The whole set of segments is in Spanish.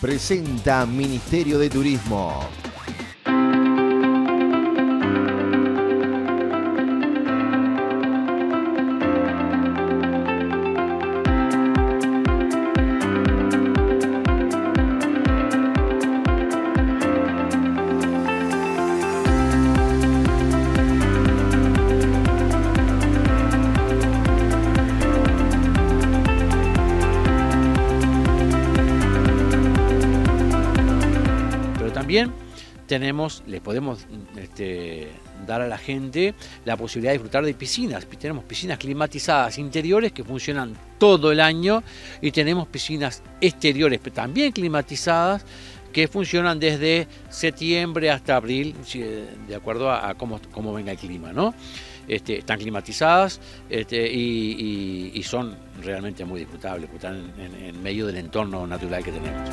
presenta Ministerio de Turismo. También les podemos dar a la gente la posibilidad de disfrutar de piscinas. Tenemos piscinas climatizadas interiores que funcionan todo el año y tenemos piscinas exteriores también climatizadas que funcionan desde septiembre hasta abril, de acuerdo a cómo venga el clima, ¿no? Están climatizadas y son realmente muy disfrutables, porque están en medio del entorno natural que tenemos.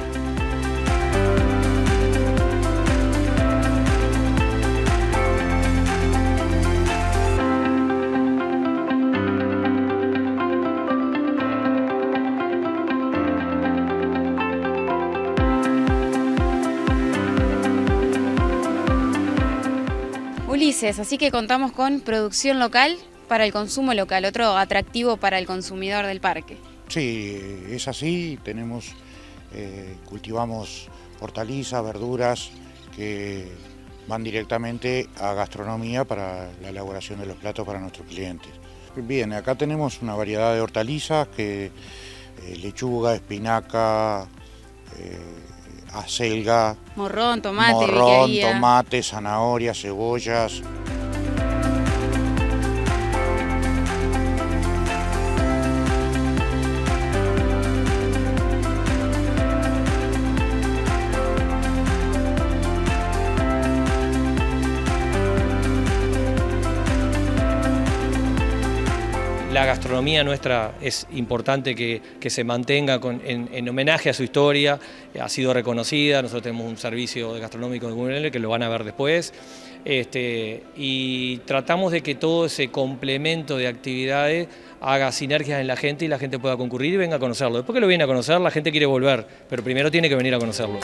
Ulises, así que contamos con producción local para el consumo local, otro atractivo para el consumidor del parque. Sí, es así, cultivamos hortalizas, verduras que van directamente a gastronomía para la elaboración de los platos para nuestros clientes. Bien, acá tenemos una variedad de hortalizas, lechuga, espinaca, acelga, morrón, tomate, zanahoria, cebollas. La gastronomía nuestra es importante que se mantenga en homenaje a su historia, ha sido reconocida, nosotros tenemos un servicio gastronómico de que lo van a ver después, y tratamos de que todo ese complemento de actividades haga sinergias en la gente y la gente pueda concurrir y venga a conocerlo. Después que lo viene a conocer, la gente quiere volver, pero primero tiene que venir a conocerlo.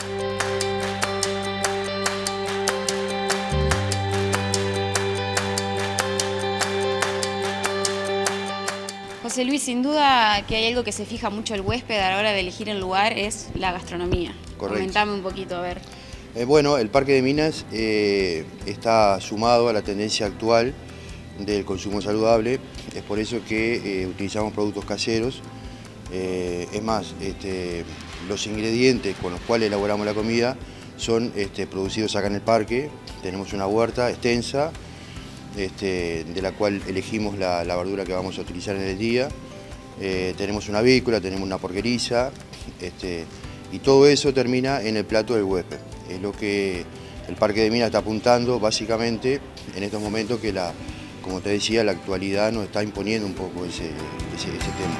José Luis, sin duda que hay algo que se fija mucho el huésped a la hora de elegir el lugar, es la gastronomía. Correcto. Comentame un poquito, a ver. Bueno, el Parque de Minas está sumado a la tendencia actual del consumo saludable, es por eso que utilizamos productos caseros. Es más, los ingredientes con los cuales elaboramos la comida son producidos acá en el parque. Tenemos una huerta extensa, de la cual elegimos la verdura que vamos a utilizar en el día. Tenemos una avícola, tenemos una porqueriza, y todo eso termina en el plato del huésped. Es lo que el Parque de Minas está apuntando básicamente en estos momentos que, como te decía, la actualidad nos está imponiendo un poco ese tema.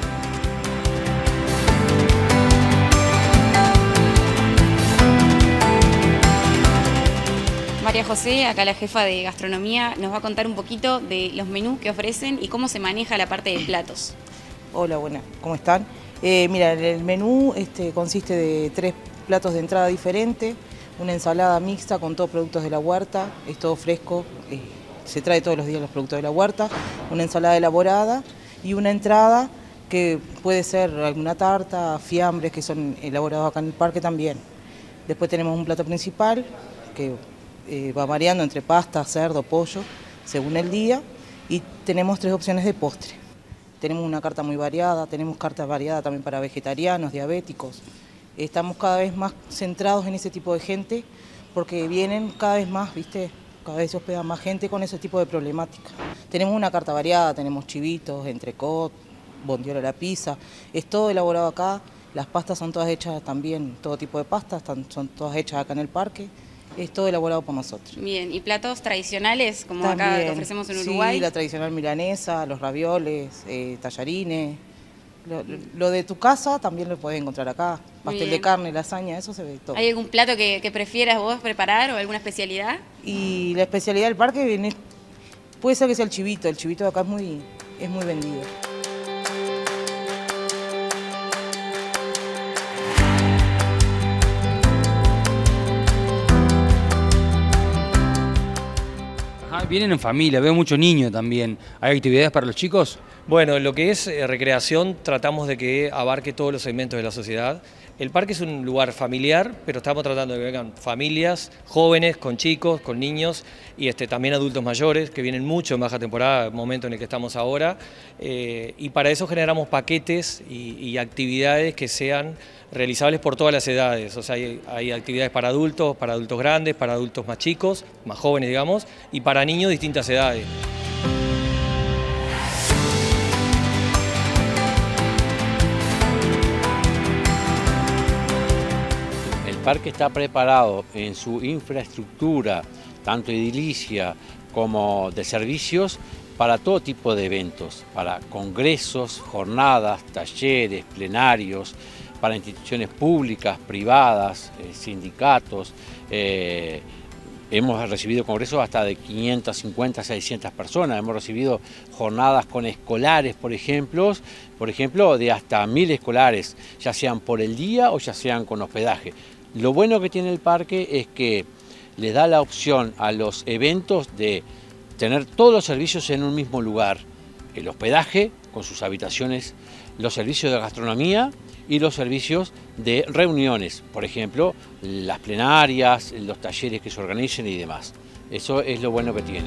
María José, acá la jefa de gastronomía, nos va a contar un poquito de los menús que ofrecen y cómo se maneja la parte de platos. Hola, buenas, ¿cómo están? Mira, el menú consiste de 3 platos de entrada diferentes, una ensalada mixta con todos productos de la huerta, es todo fresco, se trae todos los días los productos de la huerta, una ensalada elaborada y una entrada que puede ser alguna tarta, fiambres que son elaborados acá en el parque también. Después tenemos un plato principal que va variando entre pasta, cerdo, pollo, según el día, y tenemos 3 opciones de postre. Tenemos una carta muy variada, tenemos cartas variadas también para vegetarianos, diabéticos. Estamos cada vez más centrados en ese tipo de gente porque vienen cada vez más, ¿viste? Cada vez se hospeda más gente con ese tipo de problemática. Tenemos una carta variada, tenemos chivitos, entrecot, bondiola a la pizza, es todo elaborado acá. Las pastas son todas hechas también, todo tipo de pastas, son todas hechas acá en el parque. Es todo elaborado por nosotros. Bien, ¿y platos tradicionales como también, acá que ofrecemos en Uruguay? Sí, la tradicional milanesa, los ravioles, tallarines. Lo de tu casa también lo podés encontrar acá. Pastel de carne, lasaña, eso se ve todo. ¿Hay algún plato que prefieras vos preparar o alguna especialidad? Y la especialidad del parque puede ser que sea el chivito de acá es muy vendido. Vienen en familia, veo mucho niño también. ¿Hay actividades para los chicos? Bueno, lo que es recreación tratamos de que abarque todos los segmentos de la sociedad. El parque es un lugar familiar, pero estamos tratando de que vengan familias, jóvenes, con chicos, con niños y también adultos mayores, que vienen mucho en baja temporada, el momento en el que estamos ahora. Y para eso generamos paquetes y actividades que sean realizables por todas las edades. O sea, hay actividades para adultos grandes, para adultos más chicos, más jóvenes, digamos, y para niños de distintas edades. El parque está preparado en su infraestructura, tanto edilicia como de servicios, para todo tipo de eventos, para congresos, jornadas, talleres, plenarios, para instituciones públicas, privadas, sindicatos. Hemos recibido congresos hasta de 550, 600 personas. Hemos recibido jornadas con escolares, por ejemplo, de hasta 1000 escolares, ya sean por el día o ya sean con hospedaje. Lo bueno que tiene el parque es que le da la opción a los eventos de tener todos los servicios en un mismo lugar. El hospedaje, con sus habitaciones, los servicios de gastronomía y los servicios de reuniones, por ejemplo, las plenarias, los talleres que se organicen y demás. Eso es lo bueno que tiene.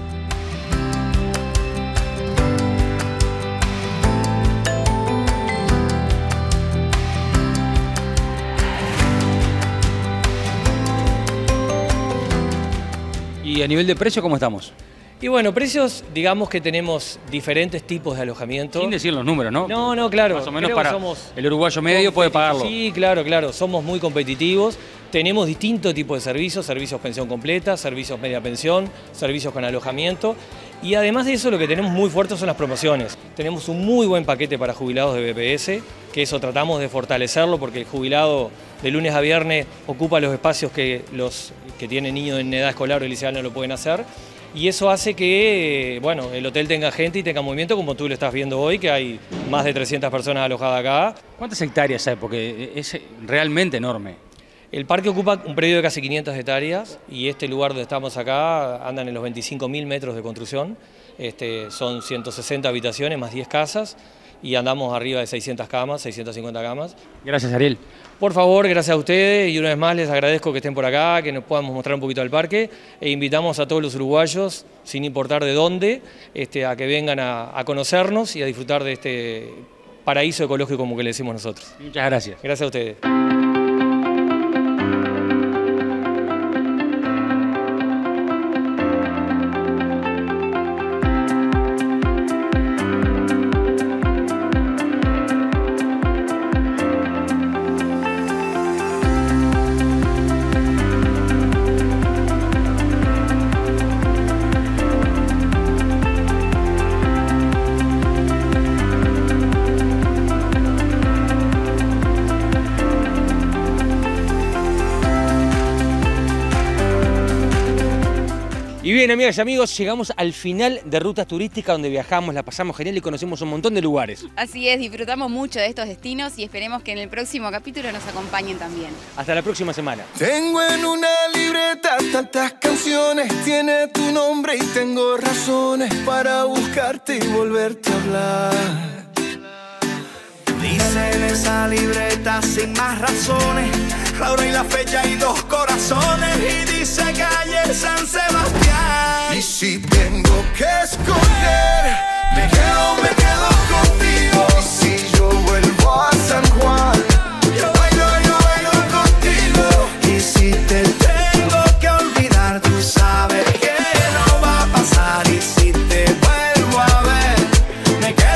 ¿Y a nivel de precio cómo estamos? Y bueno, precios, digamos que tenemos diferentes tipos de alojamiento. Sin decir los números, ¿no? No, claro. Más o menos para el uruguayo medio puede pagarlo. Sí, claro. Somos muy competitivos. Tenemos distintos tipos de servicios, servicios pensión completa, servicios media pensión, servicios con alojamiento. Y además de eso, lo que tenemos muy fuerte son las promociones. Tenemos un muy buen paquete para jubilados de BPS, que eso tratamos de fortalecerlo porque el jubilado de lunes a viernes ocupa los espacios que los que tienen niños en edad escolar o liceal no lo pueden hacer. Y eso hace que el hotel tenga gente y tenga movimiento, como tú lo estás viendo hoy, que hay más de 300 personas alojadas acá. ¿Cuántas hectáreas hay? Porque es realmente enorme. El parque ocupa un predio de casi 500 hectáreas y este lugar donde estamos acá andan en los 25.000 metros de construcción. Son 160 habitaciones más 10 casas y andamos arriba de 600 camas, 650 camas. Gracias, Ariel. Por favor, gracias a ustedes y una vez más les agradezco que estén por acá, que nos podamos mostrar un poquito al parque e invitamos a todos los uruguayos, sin importar de dónde, a que vengan a conocernos y a disfrutar de este paraíso ecológico como que le decimos nosotros. Muchas gracias. Gracias a ustedes. Y bien, amigas y amigos, llegamos al final de Rutas Turísticas, donde viajamos, la pasamos genial y conocemos un montón de lugares. Así es, disfrutamos mucho de estos destinos y esperemos que en el próximo capítulo nos acompañen también. Hasta la próxima semana. Tengo en una libreta tantas canciones, tiene tu nombre y tengo razones para buscarte y volverte a hablar. Dice en esa libreta sin más razones, la hora y la fecha y 2 corazones, y dice calle San Sebastián. Y si tengo que escoger, me quedo contigo. Y si yo vuelvo a San Juan, yo bailo contigo. Y si te tengo que olvidar, tú sabes que no va a pasar. Y si te vuelvo a ver, me quedo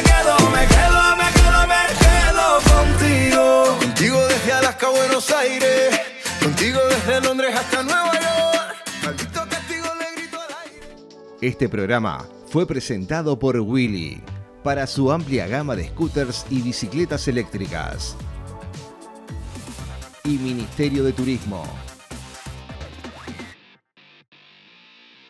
contigo. Contigo desde Alaska a Buenos Aires, contigo desde Londres hasta Nueva York. Maldito castigo le grito al aire. Este programa fue presentado por Willy para su amplia gama de scooters y bicicletas eléctricas. Y Ministerio de Turismo.